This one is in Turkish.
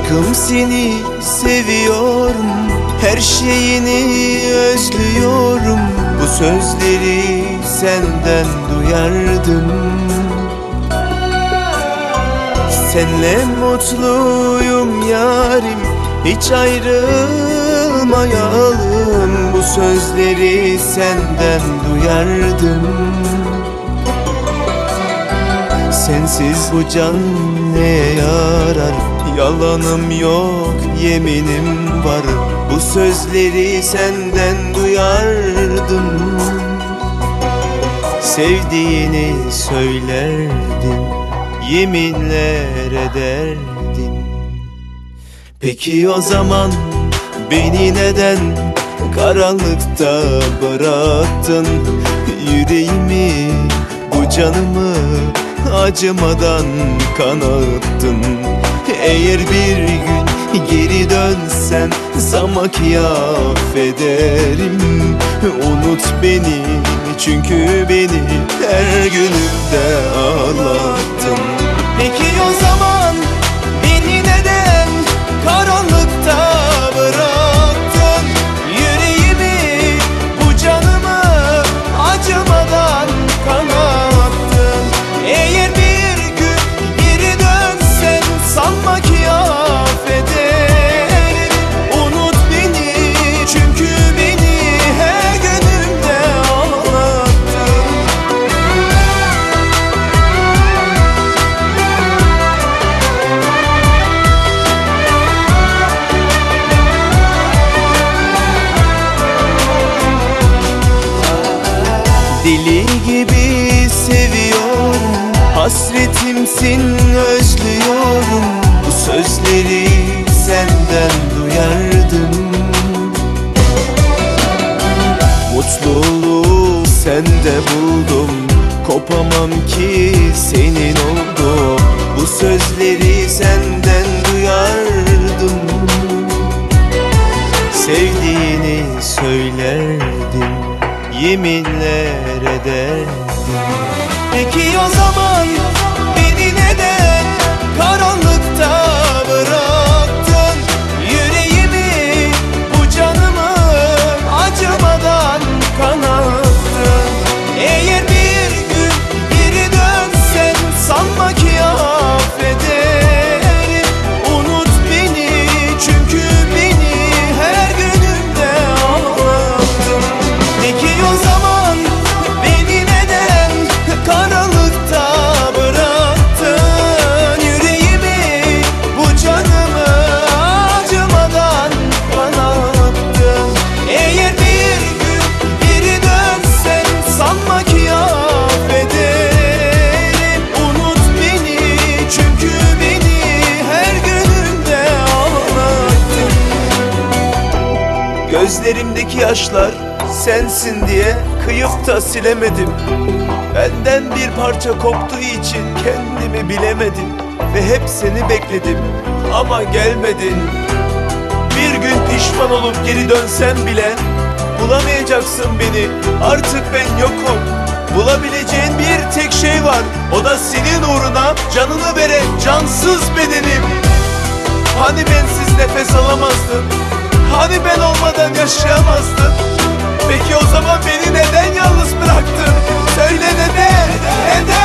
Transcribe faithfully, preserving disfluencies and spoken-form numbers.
Aşkım seni seviyorum, her şeyini özlüyorum. Bu sözleri senden duyardım. Senle mutluyum yarim, hiç ayrılmayalım. Bu sözleri senden duyardım. Sensiz bu can neye yarar? Yalanım yok, yeminim var. Bu sözleri senden duyardım. Sevdiğini söylerdin, yeminler ederdin. Peki o zaman beni neden karanlıkta bıraktın? Yüreğimi, bu canımı acımadan kanattın. Eğer bir gün geri dönsen sana ki affederim. Unut beni, çünkü beni her günümde ağlattın. Peki o zaman beni neden karanlıkta bıraktın? Yüreğimi, bu canımı acımadan kanattın. Eğer bir gün geri dönsen sanma ki affederim. Unut beni, çünkü beni her günümde ağlattın. Deli gibi seviyorum, hasretimsin özlüyorum. Bu sözleri senden duyardım. Mutluluğu sende buldum, kopamam ki senin oldum. Bu sözleri senden duyardım. Sevdiğini söylerdin, yeminler ederdin. Peki o zaman beni neden karanlıkta bıraktın? Yüreğimi, bu canımı acımadan kanattın. Eğer bir gün geri dönsen sanma ki affederim. Unut beni, çünkü beni her günümde ağlattın. Peki o zaman beni neden karanlıkta bıraktın? Yüreğimi, bu canımı acımadan kanattın. Eğer bir gün geri dönsen sanma ki affederim. Unut beni, çünkü beni her günümde ağlattın. Gözlerimdeki yaşlar sensin diye kıyıp da silemedim. Benden bir parça koptuğu için kendimi bilemedim. Ve hep seni bekledim ama gelmedin. Bir gün pişman olup geri dönsem bile bulamayacaksın beni, artık ben yokum. Bulabileceğin bir tek şey var, o da senin uğruna canını veren cansız bedenim. Hani bensiz nefes alamazdım? Hani ben olmadan yaşayamazdın? Peki o zaman beni neden yalnız bıraktın? Söyle neden? Neden?